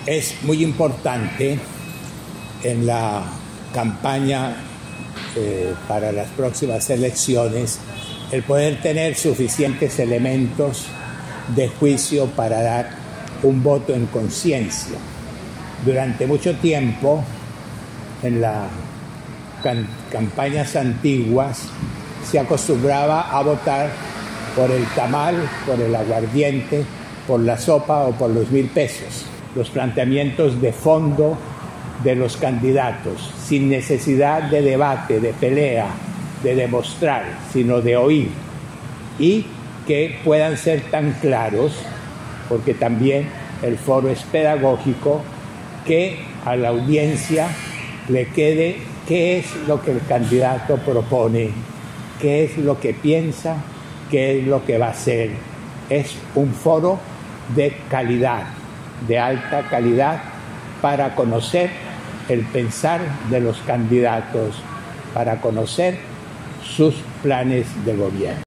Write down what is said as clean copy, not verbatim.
Es muy importante en la campaña para las próximas elecciones el poder tener suficientes elementos de juicio para dar un voto en conciencia. Durante mucho tiempo, en las campañas antiguas, se acostumbraba a votar por el tamal, por el aguardiente, por la sopa o por los 1,000 pesos. Los planteamientos de fondo de los candidatos, sin necesidad de debate, de pelea, de demostrar, sino de oír, y que puedan ser tan claros, porque también el foro es pedagógico, que a la audiencia le quede qué es lo que el candidato propone, qué es lo que piensa, qué es lo que va a hacer. Es un foro de calidad, de alta calidad, para conocer el pensar de los candidatos, para conocer sus planes de gobierno.